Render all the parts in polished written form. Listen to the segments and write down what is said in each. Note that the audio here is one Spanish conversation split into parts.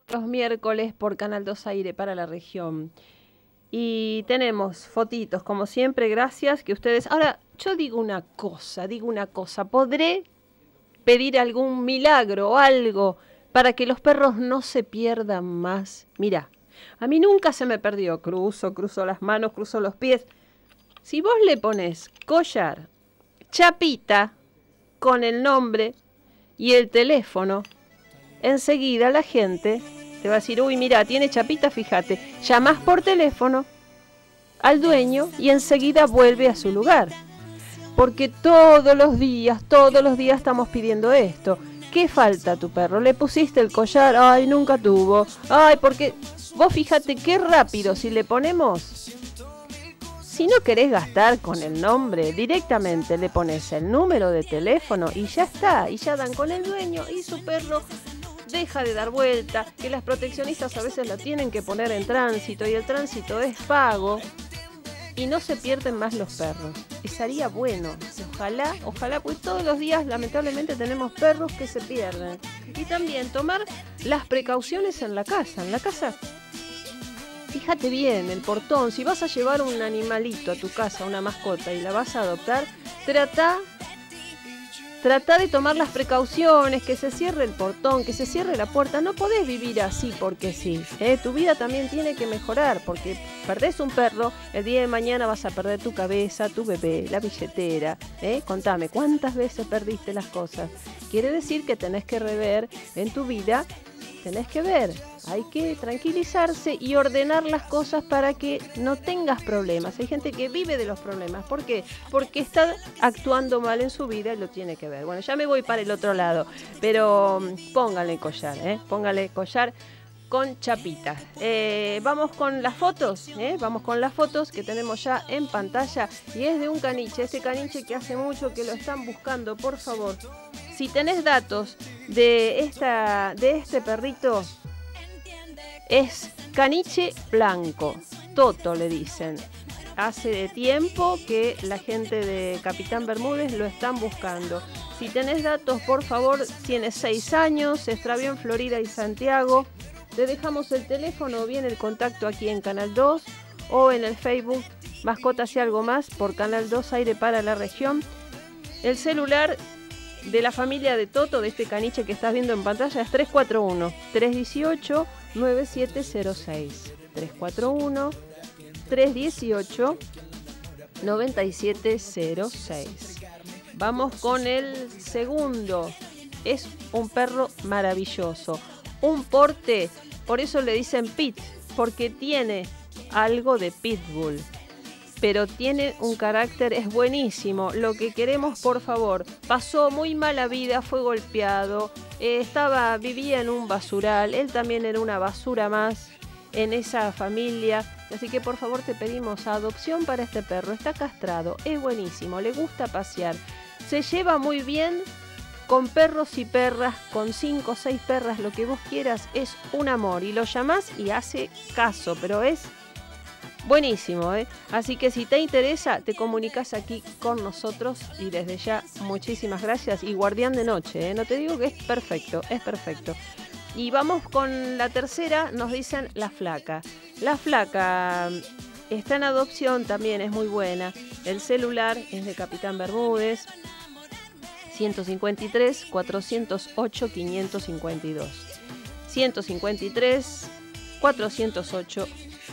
los miércoles por Canal 2 Aire para la región. Y tenemos fotitos, como siempre, gracias que ustedes... Ahora, yo digo una cosa, ¿podré pedir algún milagro o algo para que los perros no se pierdan más? Mira, a mí nunca se me perdió. Cruzo las manos, cruzo los pies. Si vos le pones collar, chapita, con el nombre y el teléfono, enseguida la gente te va a decir, uy, mira, tiene chapita, fíjate. Llamás por teléfono al dueño y enseguida vuelve a su lugar. Porque todos los días estamos pidiendo esto. ¿Qué falta a tu perro? ¿Le pusiste el collar? Ay, nunca tuvo. Ay, porque vos fíjate qué rápido si le ponemos... Si no querés gastar con el nombre, directamente le pones el número de teléfono y ya está. Y ya dan con el dueño y su perro deja de dar vuelta. Que las proteccionistas a veces lo tienen que poner en tránsito y el tránsito es pago. Y no se pierden más los perros. Sería bueno. Ojalá, pues todos los días lamentablemente tenemos perros que se pierden. Y también tomar las precauciones en la casa. En la casa, fíjate bien, el portón. Si vas a llevar un animalito a tu casa, una mascota, y la vas a adoptar, trata de tomar las precauciones, que se cierre el portón, que se cierre la puerta. No podés vivir así porque sí. Tu vida también tiene que mejorar, porque perdés un perro, el día de mañana vas a perder tu cabeza, tu bebé, la billetera. Contame, ¿cuántas veces perdiste las cosas? Quiere decir que tenés que rever en tu vida, tenés que ver. Hay que tranquilizarse y ordenar las cosas para que no tengas problemas. Hay gente que vive de los problemas. ¿Por qué? Porque está actuando mal en su vida y lo tiene que ver. Bueno, ya me voy para el otro lado, pero póngale collar, póngale collar con chapitas. Vamos con las fotos, vamos con las fotos que tenemos ya en pantalla y es de un caniche, este caniche que hace mucho que lo están buscando, por favor. Si tenés datos de este perrito, es caniche blanco, Toto le dicen. Hace tiempo que la gente de Capitán Bermúdez lo están buscando. Si tenés datos, por favor, tiene 6 años, se extravió en Florida y Santiago. Te dejamos el teléfono o bien el contacto aquí en Canal 2 o en el Facebook Mascotas y Algo Más por Canal 2 Aire para la región. El celular de la familia de Toto, de este caniche que estás viendo en pantalla, es 341-318-9706. 341-318-9706. Vamos con el segundo. Es un perro maravilloso. Un porte, por eso le dicen pit, porque tiene algo de pitbull. Pero tiene un carácter, es buenísimo. Lo que queremos, por favor, pasó muy mala vida, fue golpeado, vivía en un basural, él también era una basura más en esa familia. Así que por favor te pedimos adopción para este perro. Está castrado, es buenísimo, le gusta pasear, se lleva muy bien con perros y perras, con 5 o 6 perras, lo que vos quieras, es un amor. Y lo llamás y hace caso, pero es buenísimo, Así que si te interesa, te comunicas aquí con nosotros y desde ya muchísimas gracias. Y guardián de noche, no te digo que es perfecto, es perfecto. Y vamos con la tercera, nos dicen la flaca. La flaca está en adopción, también es muy buena. El celular es de Capitán Bermúdez, 153 408 552. 153 408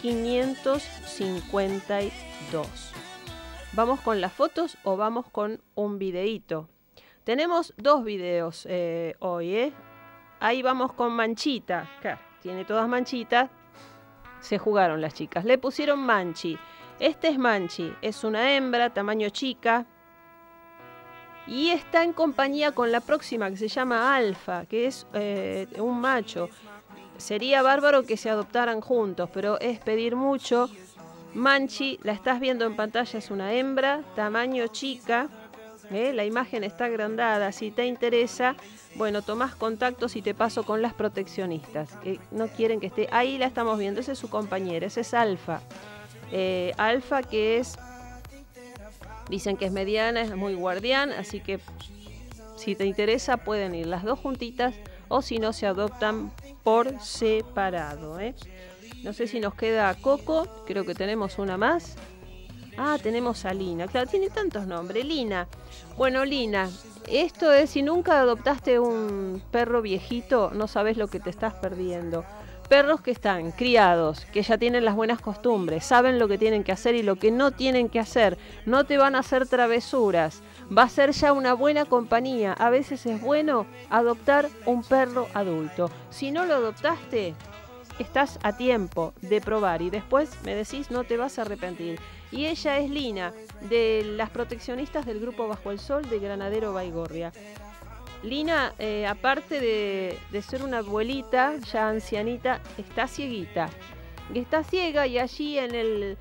552. ¿Vamos con las fotos o vamos con un videíto? Tenemos 2 videos hoy, Ahí vamos con Manchita. Claro, tiene todas manchitas. Se jugaron las chicas. Le pusieron Manchi. Este es Manchi. Es una hembra, tamaño chica. Y está en compañía con la próxima, que se llama Alfa, que es un macho. Sería bárbaro que se adoptaran juntos, pero es pedir mucho. Manchi, la estás viendo en pantalla, es una hembra, tamaño chica. La imagen está agrandada. Si te interesa, bueno, tomás contactos y te paso con las proteccionistas, que no quieren que esté. Ahí la estamos viendo, ese es su compañera, ese es Alfa. Alfa, que es, dicen que es mediana, es muy guardián, así que si te interesa pueden ir las dos juntitas, o si no, se adoptan por separado, ¿eh? No sé si nos queda Coco, creo que tenemos una más. Ah, tenemos a Lina, claro, tiene tantos nombres, Lina. Bueno, Lina, esto es, si nunca adoptaste un perro viejito, no sabes lo que te estás perdiendo. Perros que están criados, que ya tienen las buenas costumbres, saben lo que tienen que hacer y lo que no tienen que hacer, no te van a hacer travesuras, va a ser ya una buena compañía. A veces es bueno adoptar un perro adulto. Si no lo adoptaste, estás a tiempo de probar y después me decís, no te vas a arrepentir. Y ella es Lina, de las proteccionistas del grupo Bajo el Sol de Granadero Baigorria. Lina, aparte de ser una abuelita ya ancianita, está cieguita. Está ciega y allí en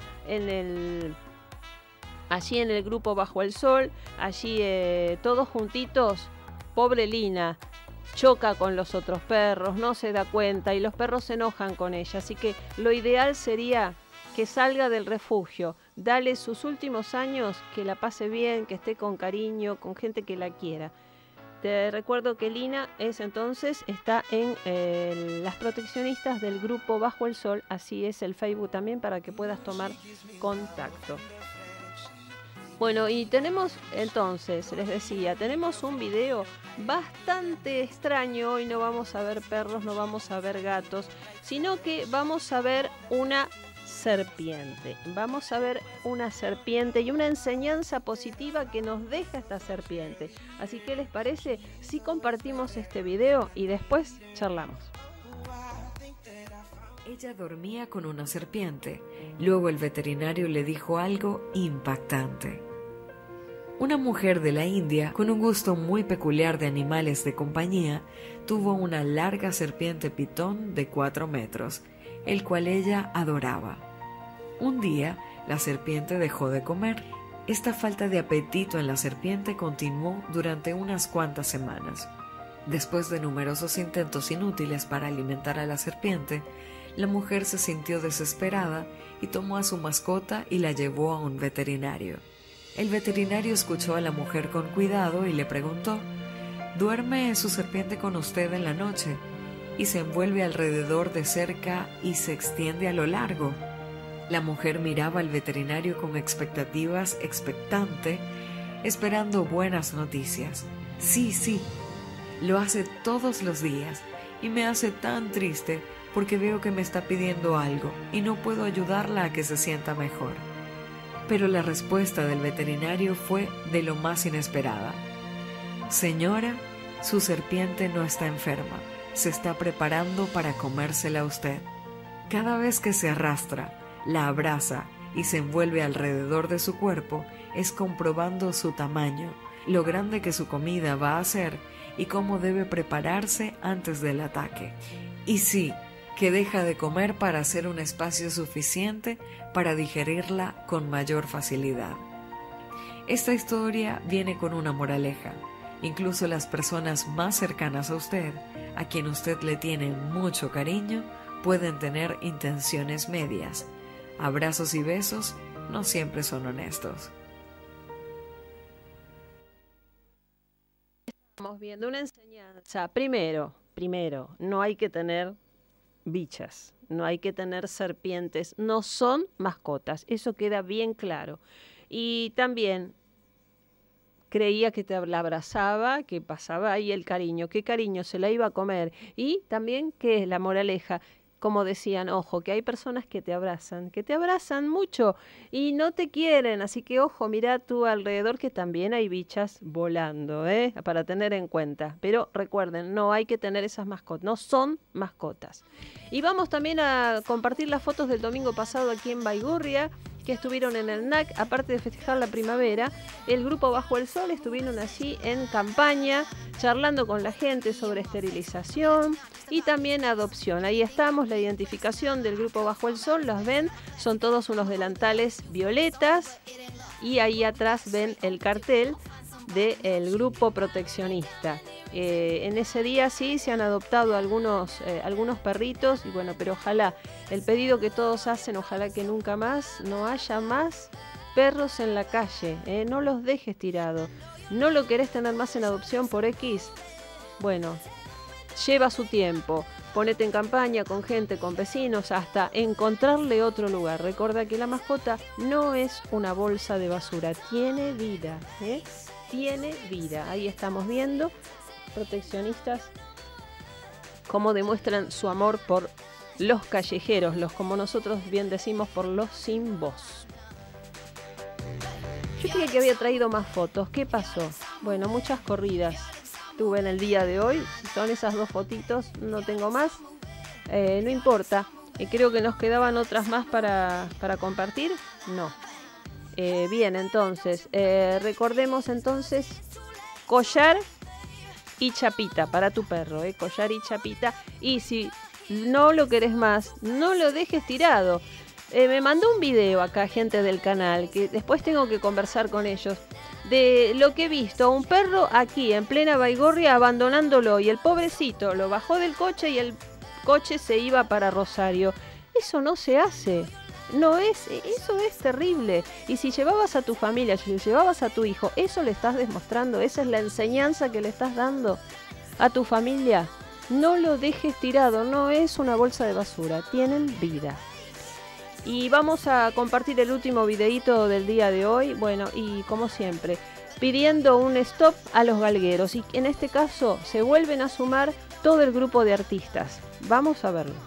el grupo Bajo el Sol, allí todos juntitos, pobre Lina, choca con los otros perros, no se da cuenta y los perros se enojan con ella. Así que lo ideal sería que salga del refugio, dale sus últimos años, que la pase bien, que esté con cariño, con gente que la quiera. Te recuerdo que Lina está en las proteccionistas del grupo Bajo el Sol, así es el Facebook también para que puedas tomar contacto. Bueno, y tenemos entonces, les decía, tenemos un video bastante extraño. Hoy no vamos a ver perros, no vamos a ver gatos, sino que vamos a ver una serpiente. Vamos a ver una serpiente y una enseñanza positiva que nos deja esta serpiente. Así que, ¿les parece si compartimos este video y después charlamos? Ella dormía con una serpiente. Luego el veterinario le dijo algo impactante. Una mujer de la India, con un gusto muy peculiar de animales de compañía, tuvo una larga serpiente pitón de 4 metros, el cual ella adoraba. Un día, la serpiente dejó de comer. Esta falta de apetito en la serpiente continuó durante unas cuantas semanas. Después de numerosos intentos inútiles para alimentar a la serpiente, la mujer se sintió desesperada y tomó a su mascota y la llevó a un veterinario. El veterinario escuchó a la mujer con cuidado y le preguntó: ¿duerme su serpiente con usted en la noche y se envuelve alrededor de cerca y se extiende a lo largo? La mujer miraba al veterinario con expectativas expectante, esperando buenas noticias. Sí, lo hace todos los días y me hace tan triste porque veo que me está pidiendo algo y no puedo ayudarla a que se sienta mejor. Pero la respuesta del veterinario fue de lo más inesperada. Señora, su serpiente no está enferma, se está preparando para comérsela a usted. Cada vez que se arrastra, la abraza y se envuelve alrededor de su cuerpo, es comprobando su tamaño, lo grande que su comida va a ser y cómo debe prepararse antes del ataque. Y sí, que deja de comer para hacer un espacio suficiente para digerirla con mayor facilidad. Esta historia viene con una moraleja. Incluso las personas más cercanas a usted, a quien usted le tiene mucho cariño, pueden tener intenciones medias. Abrazos y besos no siempre son honestos. Estamos viendo una enseñanza. Primero, no hay que tener bichas, no hay que tener serpientes, no son mascotas, eso queda bien claro. Y también creía que la abrazaba, que pasaba ahí el cariño, qué cariño, se la iba a comer. Y también, ¿qué es la moraleja? Como decían, ojo, que hay personas que te abrazan mucho y no te quieren, así que ojo, mira a tu alrededor que también hay bichas volando, para tener en cuenta. Pero recuerden, no hay que tener esas mascotas, no son mascotas. Y vamos también a compartir las fotos del domingo pasado aquí en Baigorria, que estuvieron en el NAC, aparte de festejar la primavera, el grupo Bajo el Sol estuvieron allí en campaña, charlando con la gente sobre esterilización y también adopción. Ahí estamos, la identificación del grupo Bajo el Sol, los ven, son todos unos delantales violetas y ahí atrás ven el cartel del grupo proteccionista. En ese día sí se han adoptado algunos perritos y bueno, pero ojalá el pedido que todos hacen, ojalá que nunca más no haya más perros en la calle, no los dejes tirados. No lo querés tener más en adopción por X, bueno, lleva su tiempo. ponete en campaña con gente, con vecinos, hasta encontrarle otro lugar. Recuerda que la mascota no es una bolsa de basura, tiene vida, ¿eh? Tiene vida. Ahí estamos viendo proteccionistas cómo demuestran su amor por los callejeros, los, como nosotros bien decimos, por los sin voz. Yo creía que había traído más fotos. ¿Qué pasó? Bueno, muchas corridas tuve en el día de hoy. Si son esas 2 fotitos, no tengo más. No importa. Creo que nos quedaban otras más para compartir. No. Bien, entonces, recordemos entonces collar y chapita para tu perro. Collar y chapita. Y si no lo querés más, no lo dejes tirado. Me mandó un video acá gente del canal, que después tengo que conversar con ellos, de lo que he visto, un perro aquí en plena Baigorria abandonándolo, y el pobrecito lo bajó del coche y el coche se iba para Rosario. Eso no se hace, eso es terrible. Y si llevabas a tu familia, si llevabas a tu hijo, eso le estás demostrando, esa es la enseñanza que le estás dando a tu familia. No lo dejes tirado, no es una bolsa de basura, tienen vida. Y vamos a compartir el último videíto del día de hoy. Bueno, y como siempre, pidiendo un stop a los galgueros. Y en este caso se vuelven a sumar todo el grupo de artistas. Vamos a verlo.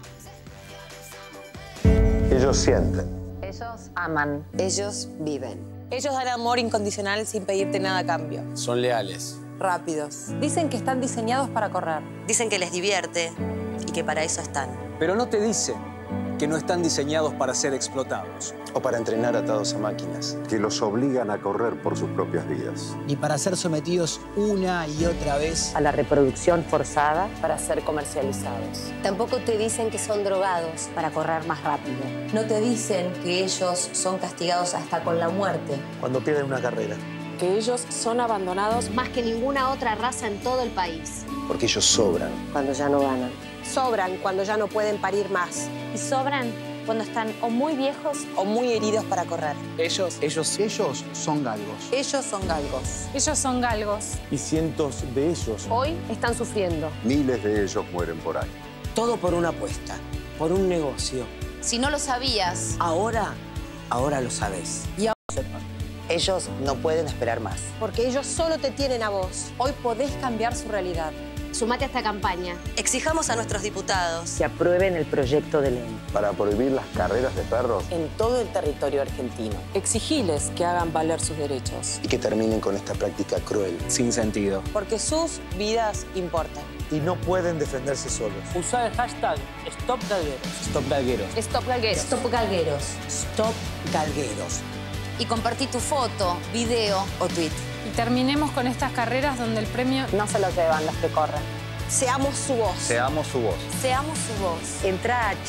Ellos sienten. Ellos aman. Ellos viven. Ellos dan amor incondicional sin pedirte nada a cambio. Son leales. Rápidos. Dicen que están diseñados para correr. Dicen que les divierte y que para eso están. Pero no te dicen que no están diseñados para ser explotados. O para entrenar atados a máquinas. Que los obligan a correr por sus propias vidas. Ni para ser sometidos una y otra vez a la reproducción forzada para ser comercializados. Tampoco te dicen que son drogados para correr más rápido. No te dicen que ellos son castigados hasta con la muerte. Cuando pierden una carrera. Que ellos son abandonados más que ninguna otra raza en todo el país. Porque ellos sobran. Cuando ya no ganan. Sobran cuando ya no pueden parir más. Y sobran cuando están o muy viejos o muy heridos para correr. Ellos son galgos. Ellos son galgos. Ellos son galgos. Y cientos de ellos hoy están sufriendo. Miles de ellos mueren por año. Todo por una apuesta, por un negocio. Si no lo sabías, Ahora lo sabes. Y ahora Ellos no pueden esperar más. porque ellos solo te tienen a vos. Hoy podés cambiar su realidad. sumate a esta campaña. Exijamos a nuestros diputados que aprueben el proyecto de ley para prohibir las carreras de perros en todo el territorio argentino. Exigiles que hagan valer sus derechos. y que terminen con esta práctica cruel. Sin sentido. Porque sus vidas importan. Y no pueden defenderse solos. Usá el hashtag #StopGalgueros. Stop galgueros. Stop Galgueros. Stop Galgueros. Stop Galgueros. Y compartí tu foto, video o tweet. Y terminemos con estas carreras donde el premio no se lo llevan los que corren. Seamos su voz. Seamos su voz. Seamos su voz. Entra a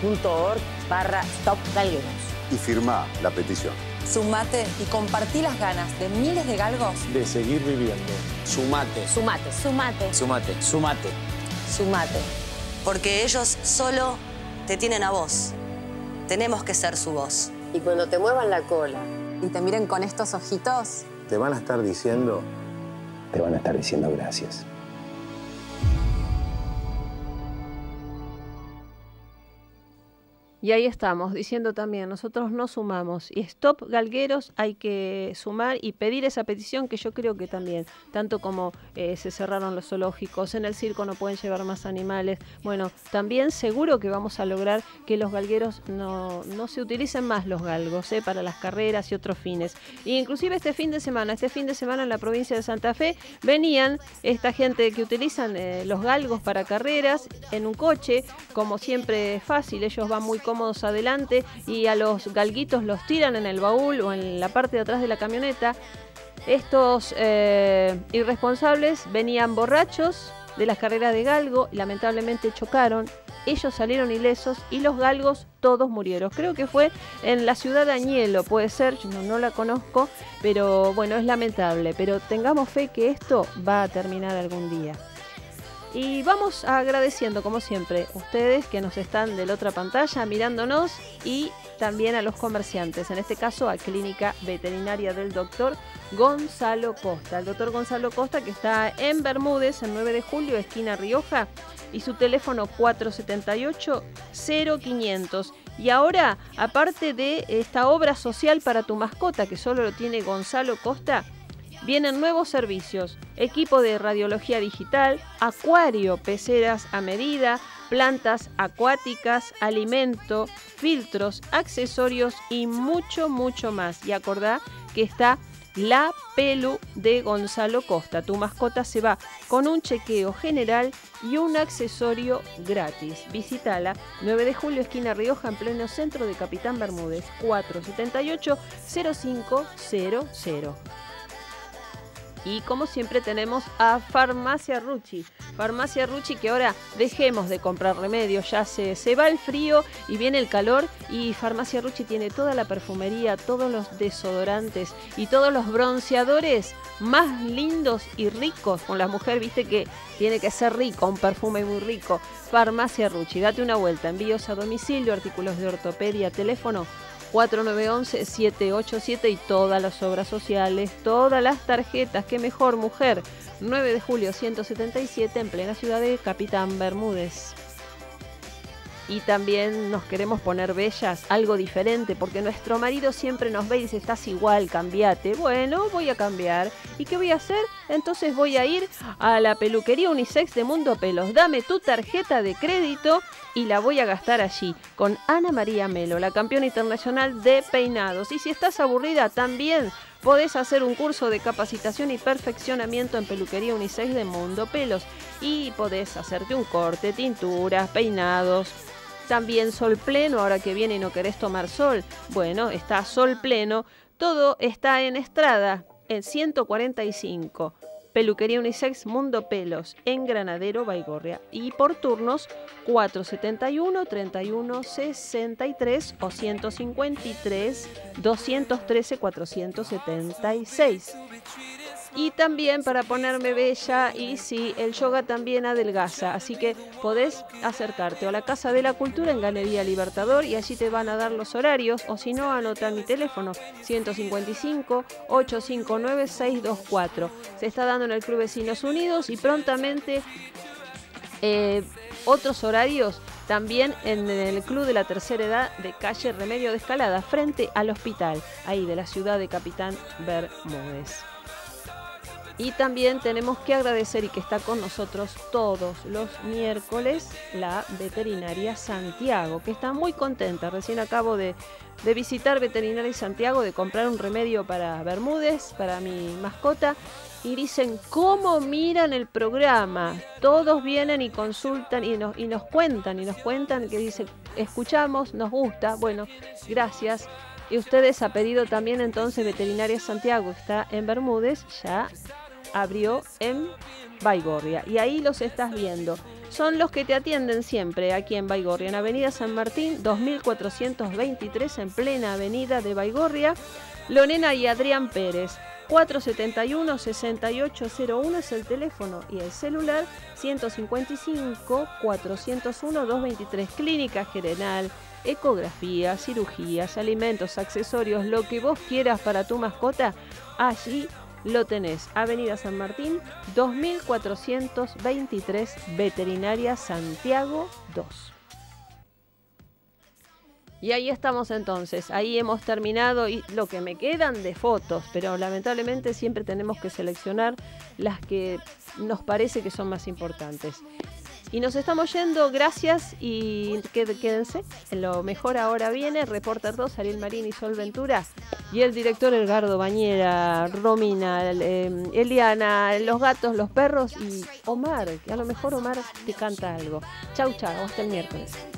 change.org/StopGalgueros. Y firma la petición. Sumate y compartí las ganas de miles de galgos De seguir viviendo. Sumate. Sumate. sumate. Sumate. Sumate. Sumate. Porque ellos solo te tienen a vos. Tenemos que ser su voz. Y cuando te muevan la cola Y te miren con estos ojitos. Te van a estar diciendo gracias. Y ahí estamos, diciendo también, nosotros no sumamos. Y Stop Galgueros hay que sumar y pedir esa petición que yo creo que también, tanto como se cerraron los zoológicos, en el circo no pueden llevar más animales. Bueno, también seguro que vamos a lograr que los galgueros no se utilicen más los galgos para las carreras y otros fines. Y inclusive este fin de semana en la provincia de Santa Fe, venían esta gente que utilizan los galgos para carreras en un coche, como siempre es fácil, ellos van muy cómodos adelante y a los galguitos los tiran en el baúl o en la parte de atrás de la camioneta. Estos irresponsables venían borrachos de las carreras de galgo, lamentablemente chocaron, ellos salieron ilesos y los galgos todos murieron. Creo que fue en la ciudad de Añelo, puede ser, yo no la conozco, pero bueno, es lamentable, pero tengamos fe que esto va a terminar algún día. Y vamos agradeciendo, como siempre, ustedes que nos están de la otra pantalla mirándonos y también a los comerciantes, en este caso a Clínica Veterinaria del Doctor Gonzalo Costa. El doctor Gonzalo Costa, que está en Bermúdez, en 9 de julio, esquina Rioja, y su teléfono 478-0500. Y ahora, aparte de esta obra social para tu mascota, que solo lo tiene Gonzalo Costa, vienen nuevos servicios: equipo de radiología digital, acuario, peceras a medida, plantas acuáticas, alimento, filtros, accesorios y mucho, mucho más. Y acordá que está La Pelu de Gonzalo Costa. Tu mascota se va con un chequeo general y un accesorio gratis. Visítala, 9 de julio, esquina Rioja, en pleno centro de Capitán Bermúdez, 478-0500. Y como siempre tenemos a Farmacia Rucci. Farmacia Rucci, que ahora dejemos de comprar remedios, ya se va el frío y viene el calor, y Farmacia Rucci tiene toda la perfumería, todos los desodorantes y todos los bronceadores más lindos y ricos. Con la mujer, viste que tiene que ser rico, un perfume muy rico. Farmacia Rucci, date una vuelta. Envíos a domicilio, artículos de ortopedia, teléfono 4911-787 y todas las obras sociales, todas las tarjetas. Qué mejor, mujer. 9 de julio 177, en plena ciudad de Capitán Bermúdez. Y también nos queremos poner bellas, algo diferente, porque nuestro marido siempre nos ve y dice: estás igual, cambiate. Bueno, voy a cambiar. ¿Y qué voy a hacer? Entonces voy a ir a la peluquería unisex de Mundo Pelos. Dame tu tarjeta de crédito y la voy a gastar allí, con Ana María Melo, la campeona internacional de peinados. Y si estás aburrida, también podés hacer un curso de capacitación y perfeccionamiento en peluquería unisex de Mundo Pelos. Y podés hacerte un corte, tinturas, peinados. También sol pleno, ahora que viene y no querés tomar sol. Bueno, está sol pleno. Todo está en Estrada, en 145. Peluquería unisex Mundo Pelos, en Granadero, Baigorria. Y por turnos, 471-3163 o 153-213-476. Y también para ponerme bella, y sí, el yoga también adelgaza, así que podés acercarte a la Casa de la Cultura en Galería Libertador y allí te van a dar los horarios, o si no, anota mi teléfono 155-859-624. Se está dando en el Club Vecinos Unidos, y prontamente otros horarios también en el Club de la Tercera Edad de calle Remedio de Escalada, frente al hospital, ahí de la ciudad de Capitán Bermúdez. Y también tenemos que agradecer, y que está con nosotros todos los miércoles, la Veterinaria Santiago, que está muy contenta. Recién acabo de visitar Veterinaria Santiago, de comprar un remedio para Bermúdez, para mi mascota, y dicen: ¿cómo miran el programa? Todos vienen y consultan y nos cuentan, que dicen: escuchamos, nos gusta. Bueno, gracias. Y ustedes, a pedido también, entonces, Veterinaria Santiago está en Bermúdez, ya abrió en Baigorria, y ahí los estás viendo. Son los que te atienden siempre aquí en Baigorria, en Avenida San Martín 2423, en plena avenida de Baigorria. Lorena y Adrián Pérez. 471-6801 es el teléfono, y el celular 155-401-223. Clínica General, ecografía, cirugías, alimentos, accesorios, lo que vos quieras para tu mascota, allí lo tenés. Avenida San Martín 2423, Veterinaria Santiago 2. Y ahí estamos entonces, ahí hemos terminado, y lo que me quedan de fotos, pero lamentablemente siempre tenemos que seleccionar las que nos parece que son más importantes. Y nos estamos yendo, gracias, y quédense, en lo mejor ahora viene Reporter 2, Ariel Marín y Sol Ventura, y el director Edgardo Bañera, Romina, Eliana, los gatos, los perros, y Omar, que a lo mejor Omar te canta algo. Chau, chau, hasta el miércoles.